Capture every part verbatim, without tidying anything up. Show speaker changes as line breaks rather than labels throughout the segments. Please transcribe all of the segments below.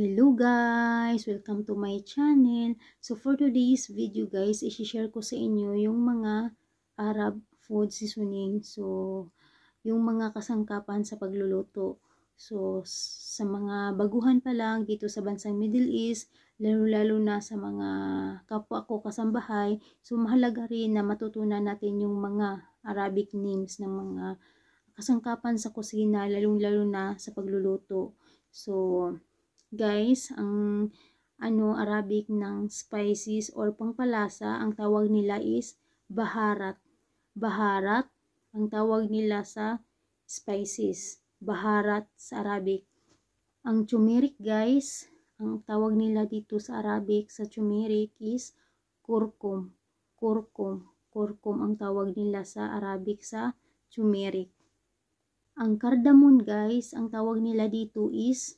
Hello guys! Welcome to my channel. So for today's video guys, i-share ko sa inyo yung mga Arab food seasoning. So yung mga kasangkapan sa pagluluto. So sa mga baguhan pa lang dito sa bansang Middle East, lalo-lalo na sa mga kapwa ko kasambahay, so mahalaga rin na matutunan natin yung mga Arabic names ng mga kasangkapan sa kusina, lalong-lalo na sa pagluluto. So guys, ang ano Arabic ng spices or pangpalasa, ang tawag nila is baharat. Baharat ang tawag nila sa spices. Baharat sa Arabic. Ang turmeric guys, ang tawag nila dito sa Arabic sa turmeric is kurkum. Kurkum. Kurkum ang tawag nila sa Arabic sa turmeric. Ang cardamom guys, ang tawag nila dito is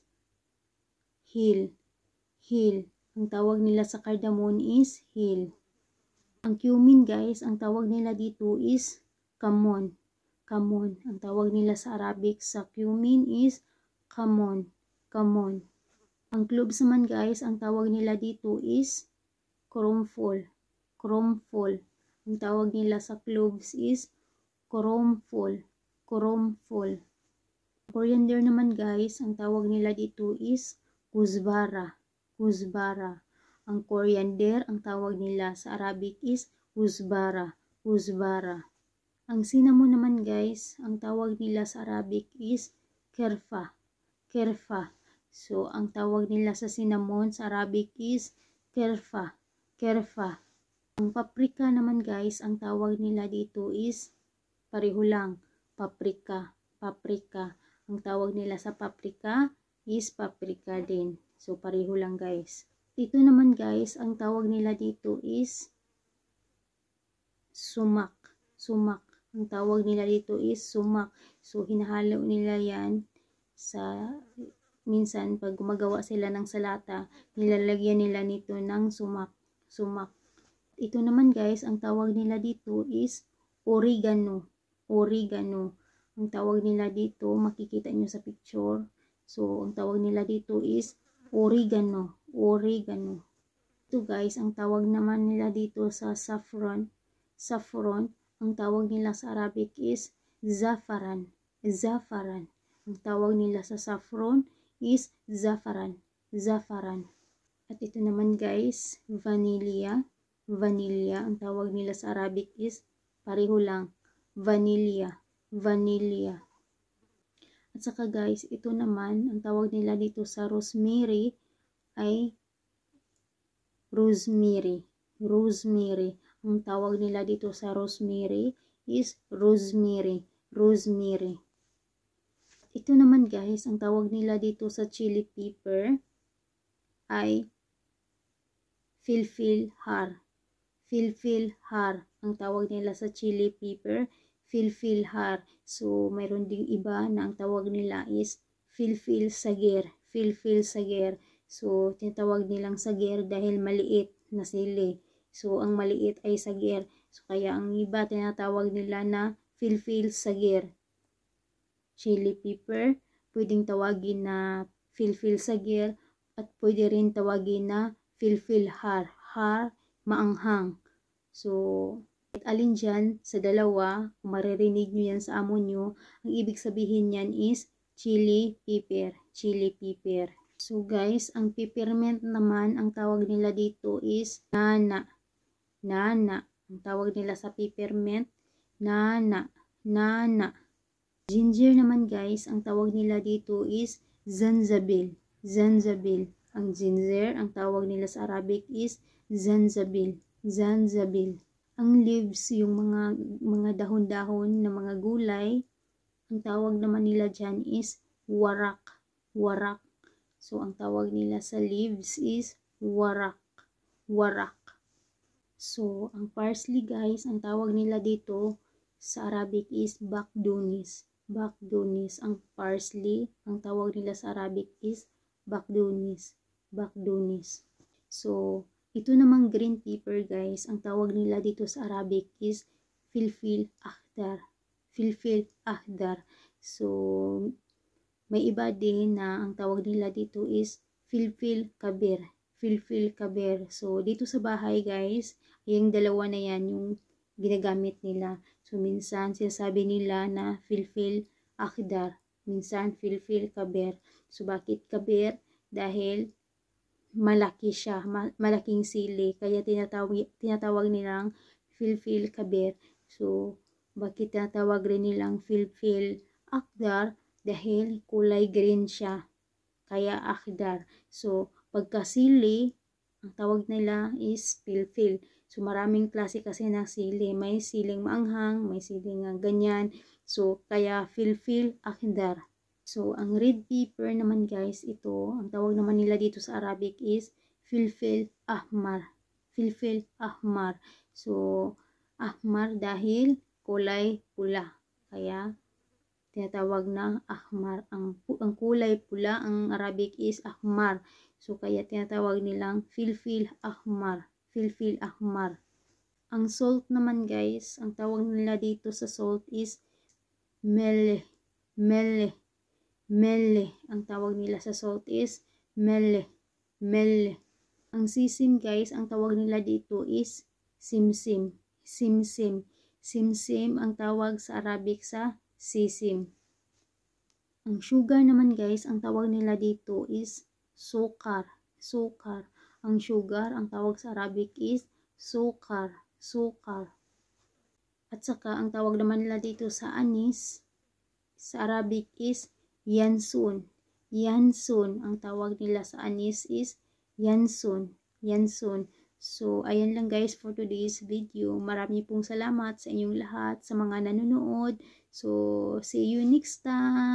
Hill. Hill. Ang tawag nila sa cardamom is hill. Ang cumin guys, ang tawag nila dito is kamon. Kamon. Ang tawag nila sa Arabic sa cumin is kamon. Kamon. Ang cloves naman guys, ang tawag nila dito is kromfol. Kromfol. Ang tawag nila sa cloves is kromfol. Kromfol. Coriander naman guys, ang tawag nila dito is kuzbara, kuzbara. Ang coriander, ang tawag nila sa Arabic is kuzbara, kuzbara. Ang cinnamon naman guys, ang tawag nila sa Arabic is kerfa, kerfa. So, ang tawag nila sa cinnamon sa Arabic is kerfa, kerfa. Ang paprika naman guys, ang tawag nila dito is pareho lang, paprika, paprika. Ang tawag nila sa paprika is paprika din. So, pareho lang guys. Ito naman guys, ang tawag nila dito is sumak. Sumak. Ang tawag nila dito is sumak. So, hinahalo nila yan sa, minsan pag gumagawa sila ng salata, nilalagyan nila nito ng sumak. Sumak. Ito naman guys, ang tawag nila dito is oregano. Oregano. Ang tawag nila dito, makikita nyo sa picture. So, ang tawag nila dito is oregano. Oregano. Ito guys, ang tawag naman nila dito sa saffron. Saffron. Ang tawag nila sa Arabic is zafaran. Zafaran. Ang tawag nila sa saffron is zafaran. Zafaran. At ito naman guys, vanilla. Vanilla. Ang tawag nila sa Arabic is pareho lang. Vanilla. Vanilla. At saka guys, ito naman, ang tawag nila dito sa rosemary ay rosemary. Rosemary. Ang tawag nila dito sa rosemary is rosemary. Rosemary. Ito naman guys, ang tawag nila dito sa chili pepper ay filfil har. Filfil har. Ang tawag nila sa chili pepper filfil har. So, mayroon ding iba na ang tawag nila is filfil sager. Filfil sager. So, tinatawag nilang sager dahil maliit na sili. So, ang maliit ay sager. So, kaya ang iba tinatawag nila na filfil sager. Chili pepper, pwedeng tawagin na filfil sager at pwede rin tawagin na filfil har. Har, maanghang. So, alin dyan sa dalawa, kung maririnig nyo yan sa amo nyo, ang ibig sabihin yan is chili pepper. Chili pepper. So guys, ang peppermint naman, ang tawag nila dito is nana. Nana. Ang tawag nila sa peppermint, nana. Nana. Ginger naman guys, ang tawag nila dito is zanzabil. Zanzabil. Ang ginger, ang tawag nila sa Arabic is zanzabil. Zanzabil. Ang leaves, yung mga mga dahon-dahon na mga gulay, ang tawag naman nila dyan is warak. Warak. So, ang tawag nila sa leaves is warak. Warak. So, ang parsley guys, ang tawag nila dito sa Arabic is bakdunis. Bakdunis. Ang parsley, ang tawag nila sa Arabic is bakdunis. Bakdunis. So, ito namang green pepper guys, ang tawag nila dito sa Arabic is filfil ahdar. Filfil ahdar. So, may iba din na ang tawag nila dito is filfil kabir. Filfil kabir. So, dito sa bahay guys, yung dalawa na yan yung ginagamit nila. So, minsan sinasabi nila na filfil akhdar. Minsan filfil kabir. So, bakit kabir? Dahil malaki siya, malaking sili. Kaya tinatawag, tinatawag nilang filfil kabir. So, bakit tinatawag rin nilang filfil akhdar? Dahil kulay green siya. Kaya akhdar. So, pagkasili, ang tawag nila is filfil. So, maraming klase kasi ng sili. May siling maanghang, may siling ganyan. So, kaya filfil akhdar. So, ang red pepper naman guys, ito, ang tawag naman nila dito sa Arabic is filfil ahmar. Filfil ahmar. So, ahmar dahil kulay pula. Kaya, tinatawag na ahmar. Ang, ang kulay pula, ang Arabic is ahmar. So, kaya tinatawag nilang filfil ahmar. Filfil ahmar. Ang salt naman guys, ang tawag nila dito sa salt is mele. Mele. Mele. Ang tawag nila sa salt is mele. Mele. Ang sisim guys, ang tawag nila dito is simsim. Simsim. Simsim ang tawag sa Arabic sa sisim. Ang sugar naman guys, ang tawag nila dito is sukar. Sukar. Ang sugar, ang tawag sa Arabic is sukar. Sukar. At saka, ang tawag naman nila dito sa anis, sa Arabic is yansun. Yansun. Ang tawag nila sa anis is yansun. Yansun. So, ayan lang guys for today's video. Marami pong salamat sa inyong lahat, sa mga nanonood. So, see you next time.